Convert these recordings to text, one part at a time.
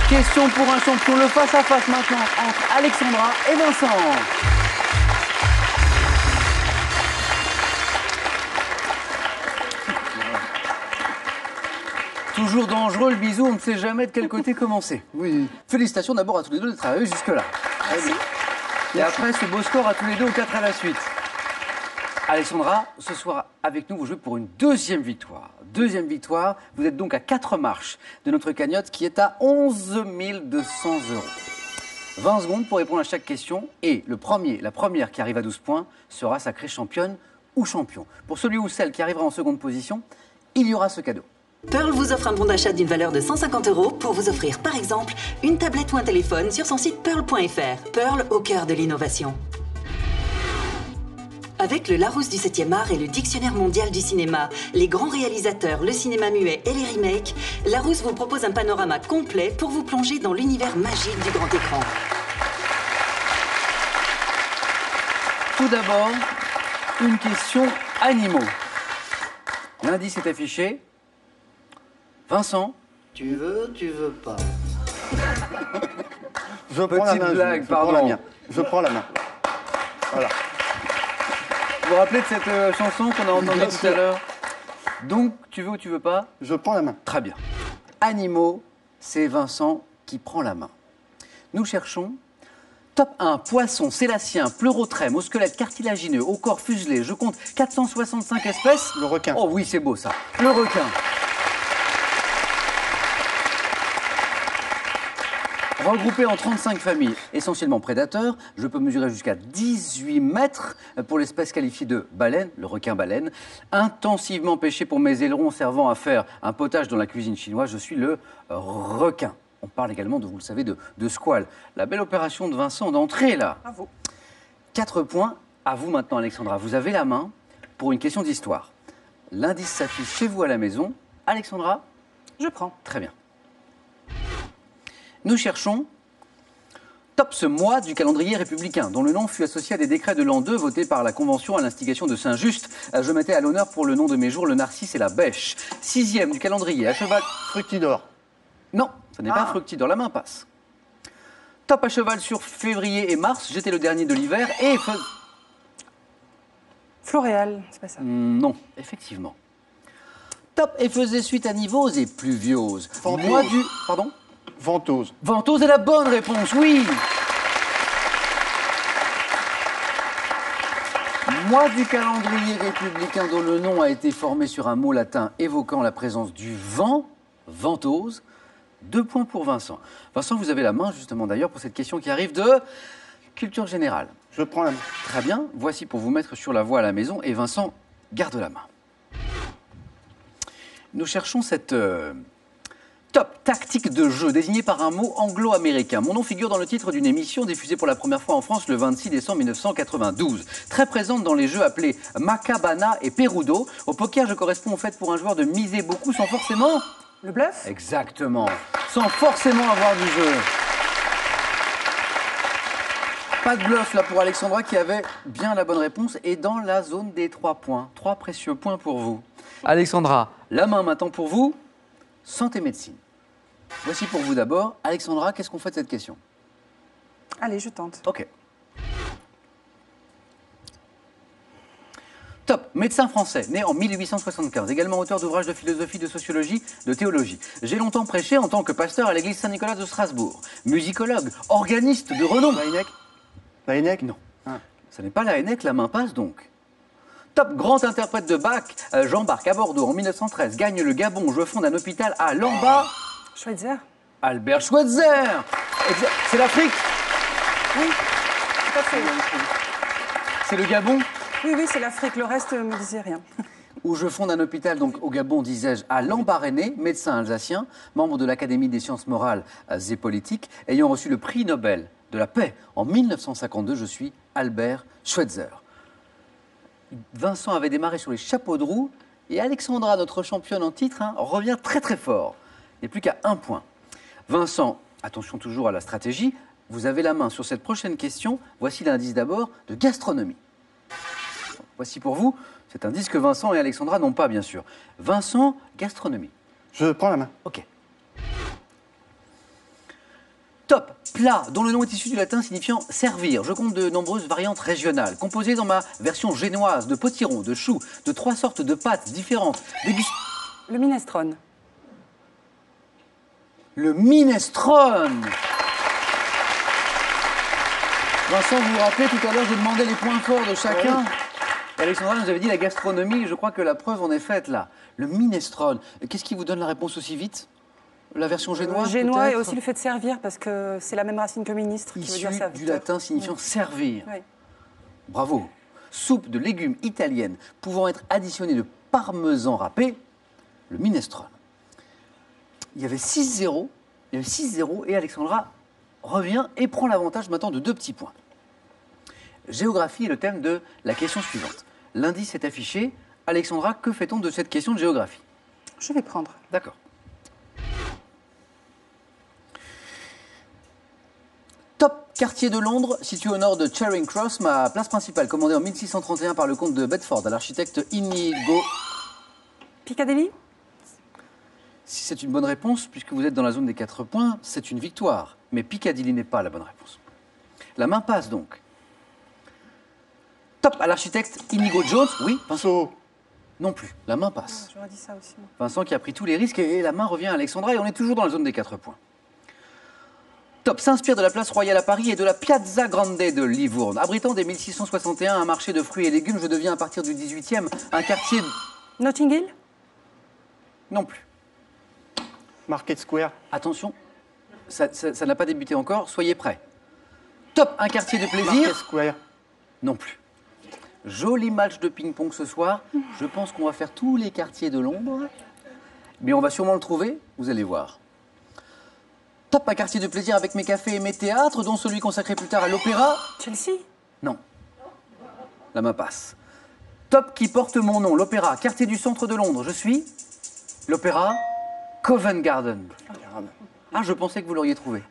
Question pour un champion, le face-à-face maintenant entre Alexandra et Vincent. Toujours dangereux le bisou, on ne sait jamais de quel côté commencer. Oui. Félicitations d'abord à tous les deux d'être arrivés jusque-là. Merci. Et après ce beau score à tous les deux aux 4 à la suite. Alexandra, ce soir avec nous, vous jouez pour une deuxième victoire. Deuxième victoire, vous êtes donc à 4 marches de notre cagnotte qui est à 11 200 €. 20 secondes pour répondre à chaque question et la première qui arrive à 12 points sera sacrée championne ou champion. Pour celui ou celle qui arrivera en seconde position, il y aura ce cadeau. Pearl vous offre un bon d'achat d'une valeur de 150 € pour vous offrir par exemple une tablette ou un téléphone sur son site pearl.fr. Pearl au cœur de l'innovation. Avec le Larousse du 7e art et le Dictionnaire mondial du cinéma, les grands réalisateurs, le cinéma muet et les remakes, Larousse vous propose un panorama complet pour vous plonger dans l'univers magique du grand écran. Tout d'abord, une question animaux. L'indice est affiché. Vincent. Tu veux pas. Je prends la Petite main. blague, je prends pardon. la mienne. Je prends la main. Voilà. Vous vous rappelez de cette chanson qu'on a entendue Bien tout sûr. à l'heure? Donc, tu veux ou tu veux pas? Je prends la main. Très bien. Animaux, c'est Vincent qui prend la main. Nous cherchons top 1, poisson, sélacien, pleurotrème, au squelette cartilagineux, au corps fuselé. Je compte 465 espèces. Le requin. Oh oui, c'est beau ça. Le requin. Regroupé en 35 familles, essentiellement prédateurs, je peux mesurer jusqu'à 18 mètres pour l'espèce qualifiée de baleine, le requin-baleine. Intensivement pêché pour mes ailerons servant à faire un potage dans la cuisine chinoise, je suis le requin. On parle également, vous le savez, de squale. La belle opération de Vincent d'entrée, là. Bravo. 4 points. À vous maintenant, Alexandra. Vous avez la main pour une question d'histoire. L'indice s'affiche chez vous à la maison. Alexandra? Je prends. Très bien. Nous cherchons top ce mois du calendrier républicain, dont le nom fut associé à des décrets de l'an 2 votés par la Convention à l'instigation de Saint-Just. Je mettais à l'honneur pour le nom de mes jours le narcisse et la bêche. 6e du calendrier, à cheval... Fructidor. Non, ce n'est pas fructidor, la main passe. Top à cheval sur février et mars, j'étais le dernier de l'hiver et... Floréal, c'est pas ça. Non, effectivement. Top et faisait suite à nivose et pluviose. Ventose. Mois du... Pardon? Ventose. Ventose est la bonne réponse, oui. Mois du calendrier républicain dont le nom a été formé sur un mot latin évoquant la présence du vent, ventose. 2 points pour Vincent. Vincent, vous avez la main justement d'ailleurs pour cette question qui arrive de culture générale. Je prends la main. Très bien, voici pour vous mettre sur la voie à la maison et Vincent garde la main. Nous cherchons cette top tactique de jeu désignée par un mot anglo-américain. Mon nom figure dans le titre d'une émission diffusée pour la première fois en France le 26 décembre 1992. Très présente dans les jeux appelés Macabana et Perudo. Au poker, je corresponds au fait pour un joueur de miser beaucoup sans forcément... Le bluff? Exactement, sans forcément avoir du jeu. Pas de bluff là pour Alexandra qui avait bien la bonne réponse et dans la zone des 3 points. 3 précieux points pour vous. Alexandra, la main maintenant pour vous. Santé médecine. Voici pour vous d'abord. Alexandra, qu'est-ce qu'on fait de cette question? Allez, je tente. Ok. Top, médecin français, né en 1875, également auteur d'ouvrages de philosophie, de sociologie, de théologie. J'ai longtemps prêché en tant que pasteur à l'église Saint-Nicolas de Strasbourg. Musicologue, organiste de renom. La Hennec. La Hennec. Non, ce n'est pas la Hennec, la main passe donc. Top, grand interprète de Bach, j'embarque à Bordeaux en 1913, gagne le Gabon, je fonde un hôpital à Lamba. Schweitzer? Albert Schweitzer. C'est l'Afrique. Oui, tout à fait. C'est le Gabon. Oui, oui, c'est l'Afrique. Le reste me disait rien. Où je fonde un hôpital, donc au Gabon, disais-je, à Lambaréné, médecin alsacien, membre de l'Académie des sciences morales et politiques, ayant reçu le prix Nobel de la paix en 1952, je suis Albert Schweitzer. Vincent avait démarré sur les chapeaux de roue et Alexandra, notre championne en titre, revient très très fort. Il n'est plus qu'à 1 point. Vincent, attention toujours à la stratégie, vous avez la main sur cette prochaine question. Voici l'indice d'abord de gastronomie. Voici pour vous cet indice que Vincent et Alexandra n'ont pas, bien sûr. Vincent, gastronomie. Je prends la main. Ok. Top, plat dont le nom est issu du latin signifiant servir. Je compte de nombreuses variantes régionales, composées dans ma version génoise de potiron, de choux, de 3 sortes de pâtes différentes. Le minestrone. Le minestrone. Vincent, vous vous rappelez, tout à l'heure, j'ai demandé les points forts de chacun. Et Alexandra nous avait dit la gastronomie, je crois que la preuve en est faite là. Le minestrone. Qu'est-ce qui vous donne la réponse aussi vite? La version génoise Génois et peut-être aussi le fait de servir, parce que c'est la même racine que ministre, qui veut Issu dire serviteur. du latin signifiant servir. Oui. Bravo. Soupe de légumes italienne pouvant être additionnée de parmesan râpé, le minestrone. Il y avait 6-0. Il y avait 6-0 et Alexandra revient et prend l'avantage maintenant de 2 petits points. Géographie est le thème de la question suivante. L'indice est affiché. Alexandra, que fait-on de cette question de géographie? Je vais prendre. D'accord. Top quartier de Londres, situé au nord de Charing Cross, ma place principale, commandée en 1631 par le comte de Bedford à l'architecte Inigo. Piccadilly? Si c'est une bonne réponse, puisque vous êtes dans la zone des 4 points, c'est une victoire. Mais Piccadilly n'est pas la bonne réponse. La main passe donc. Top à l'architecte Inigo Jones, oui. Pinceau. Non plus, la main passe. J'aurais dit ça aussi. moi. Vincent qui a pris tous les risques et la main revient à Alexandra et on est toujours dans la zone des 4 points. Top s'inspire de la place royale à Paris et de la Piazza Grande de Livourne. Abritant dès 1661 un marché de fruits et légumes, je deviens à partir du 18e un quartier... Notting Hill? Non plus. Market Square. Attention, ça n'a pas débuté encore, soyez prêts. Top, un quartier de plaisir. Market Square. Non plus. Joli match de ping-pong ce soir. Je pense qu'on va faire tous les quartiers de Londres. Mais on va sûrement le trouver, vous allez voir. Top, un quartier de plaisir avec mes cafés et mes théâtres, dont celui consacré plus tard à l'opéra. Chelsea? Non. La main passe. Top qui porte mon nom, l'opéra, quartier du centre de Londres. Je suis l'opéra Covent Garden. Ah, je pensais que vous l'auriez trouvé.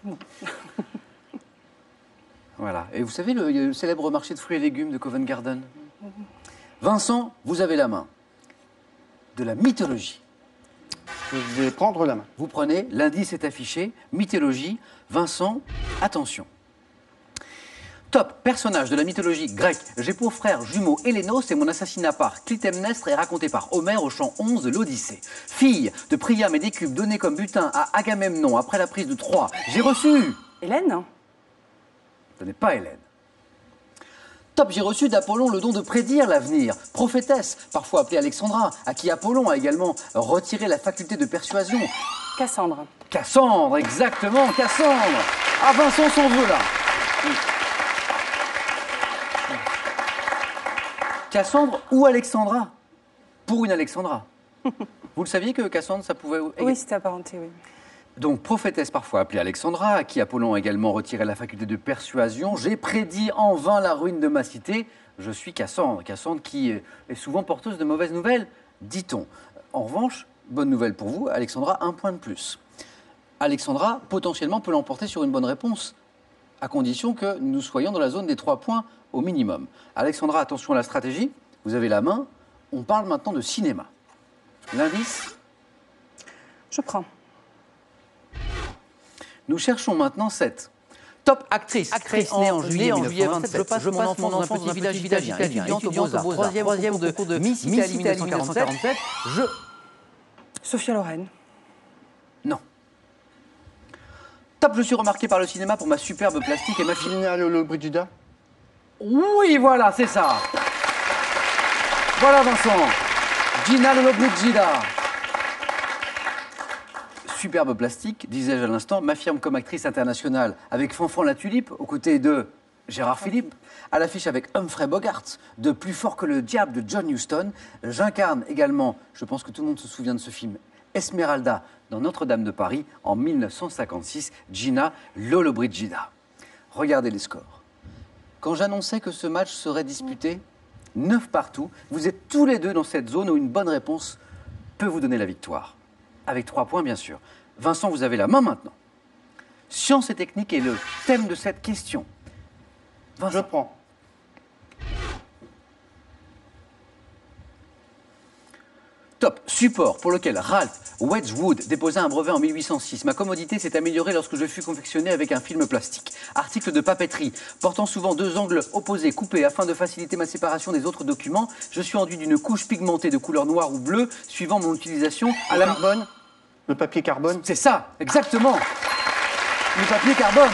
Voilà. Et vous savez le célèbre marché de fruits et légumes de Covent Garden? Vincent, vous avez la main. De la mythologie. Je vais prendre la main. Vous prenez, l'indice est affiché, mythologie. Vincent, attention. Top, personnage de la mythologie grecque. J'ai pour frère jumeau Hélénos et mon assassinat par Clytemnestre est raconté par Homère au chant 11 de l'Odyssée. Fille de Priam et d'Écube donnée comme butin à Agamemnon après la prise de Troie. J'ai reçu... Hélène? Ce n'est pas Hélène. Top, j'ai reçu d'Apollon le don de prédire l'avenir. Prophétesse, parfois appelée Alexandra, à qui Apollon a également retiré la faculté de persuasion. Cassandre. Cassandre, exactement, Cassandre. Ah, Vincent s'en veut là. Cassandre ou Alexandra? Pour une Alexandra. Vous le saviez que Cassandre, ça pouvait... Oui, c'était apparenté, oui. Donc, prophétesse parfois appelée Alexandra, à qui Apollon a également retiré la faculté de persuasion. J'ai prédit en vain la ruine de ma cité. Je suis Cassandre. Cassandre qui est souvent porteuse de mauvaises nouvelles, dit-on. En revanche, bonne nouvelle pour vous, Alexandra, 1 point de plus. Alexandra, potentiellement, peut l'emporter sur une bonne réponse, à condition que nous soyons dans la zone des 3 points au minimum. Alexandra, attention à la stratégie. Vous avez la main. On parle maintenant de cinéma. L'indice? Je prends. Nous cherchons maintenant 7. Top actrice. Actrice née en juillet 1927. Je passe mon enfance dans un petit village italien, étudiante aux Beaux-Arts, troisième concours de Miss Italie 1947. Sophia Loren. Non. Top, je suis remarqué par le cinéma pour ma superbe plastique et ma fille. Gina Lollobrigida. Oui, voilà, c'est ça. Voilà Vincent. Gina Lollobrigida. Superbe plastique, disais-je à l'instant, m'affirme comme actrice internationale avec Fanfan la Tulipe, aux côtés de Gérard Philippe, à l'affiche avec Humphrey Bogart, de Plus fort que le diable de John Huston. J'incarne également, je pense que tout le monde se souvient de ce film, Esmeralda dans Notre-Dame de Paris en 1956, Gina Lollobrigida. Regardez les scores. Quand j'annonçais que ce match serait disputé, 9 partout, vous êtes tous les deux dans cette zone où une bonne réponse peut vous donner la victoire. Avec 3 points, bien sûr. Vincent, vous avez la main maintenant. Science et technique est le thème de cette question. Vincent. Je prends. Top. Support pour lequel Ralph Wedgwood déposa un brevet en 1806. Ma commodité s'est améliorée lorsque je fus confectionné avec un film plastique. Article de papeterie. Portant souvent deux angles opposés, coupés afin de faciliter ma séparation des autres documents. Je suis enduit d'une couche pigmentée de couleur noire ou bleue, suivant mon utilisation à la... Carbone. Le papier carbone. C'est ça, exactement. Le papier carbone.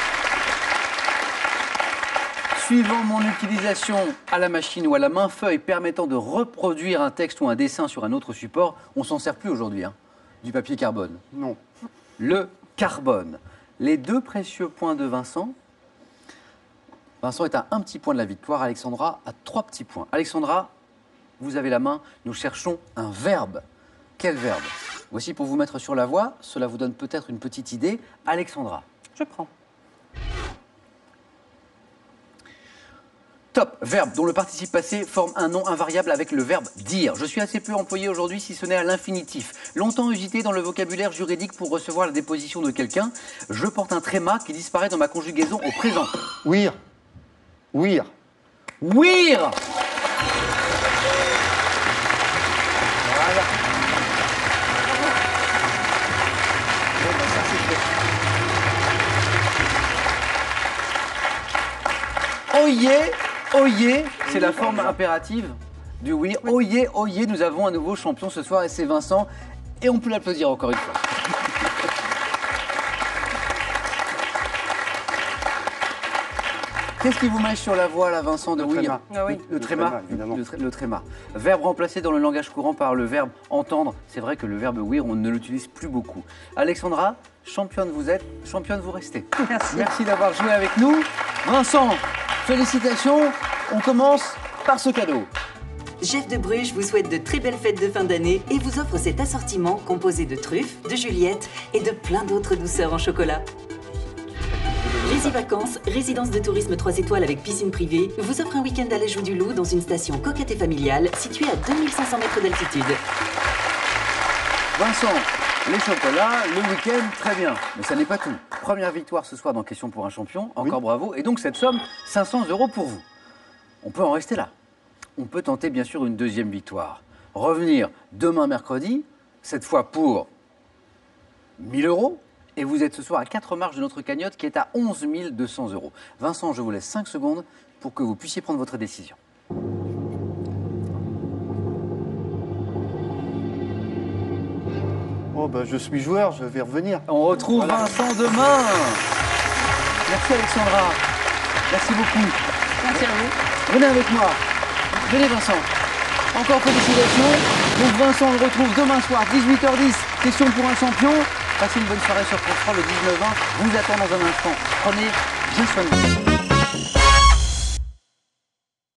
Suivant mon utilisation à la machine ou à la main-feuille permettant de reproduire un texte ou un dessin sur un autre support, on s'en sert plus aujourd'hui, hein, du papier carbone. Non. Le carbone. Les deux précieux points de Vincent. Vincent est à un petit point de la victoire, Alexandra à 3 petits points. Alexandra, vous avez la main, nous cherchons un verbe. Quel verbe? Voici pour vous mettre sur la voie, cela vous donne peut-être une petite idée. Alexandra. Je prends. Top, verbe dont le participe passé forme un nom invariable avec le verbe dire. Je suis assez peu employé aujourd'hui si ce n'est à l'infinitif. Longtemps usité dans le vocabulaire juridique pour recevoir la déposition de quelqu'un, je porte un tréma qui disparaît dans ma conjugaison au présent. Ouïr. Ouïr. Ouïr. Voilà. Bon, ben, ça, c'est fait. Oyez. Oyez, c'est la forme impérative du oui. Oyez, oyez, nous avons un nouveau champion ce soir et c'est Vincent. Et on peut l'applaudir encore une fois. Qu'est-ce qui vous met sur la voie, là, Vincent, de oui? Le tréma, évidemment. Le tréma. Verbe remplacé dans le langage courant par le verbe entendre. C'est vrai que le verbe oui, on ne l'utilise plus beaucoup. Alexandra, championne vous êtes, championne vous restez. Merci. Merci d'avoir joué avec nous. Vincent, félicitations. On commence par ce cadeau. Jeff de Bruges vous souhaite de très belles fêtes de fin d'année et vous offre cet assortiment composé de truffes, de juliette et de plein d'autres douceurs en chocolat. Rési Vacances, résidence de tourisme 3 étoiles avec piscine privée, vous offre un week-end à la Joue du Loup dans une station coquette et familiale située à 2500 mètres d'altitude. Vincent, les chocolats, le week-end, très bien. Mais ça n'est pas tout. Première victoire ce soir dans Question pour un champion. Encore bravo. Et donc cette somme, 500 € pour vous. On peut en rester là. On peut tenter bien sûr une deuxième victoire. Revenir demain mercredi, cette fois pour 1000 €. Et vous êtes ce soir à 4 marches de notre cagnotte qui est à 11 200 €. Vincent, je vous laisse 5 secondes pour que vous puissiez prendre votre décision. Oh, bah, je suis joueur, je vais revenir. On retrouve Vincent demain. Merci Alexandra. Merci beaucoup. Merci à vous. Venez avec moi. Venez Vincent. Encore félicitations. Donc Vincent, on le retrouve demain soir, 18h10. Question pour un champion. Passez une bonne soirée sur France 3, le 19 20. Vous attend dans un instant. Prenez bien soin de vous.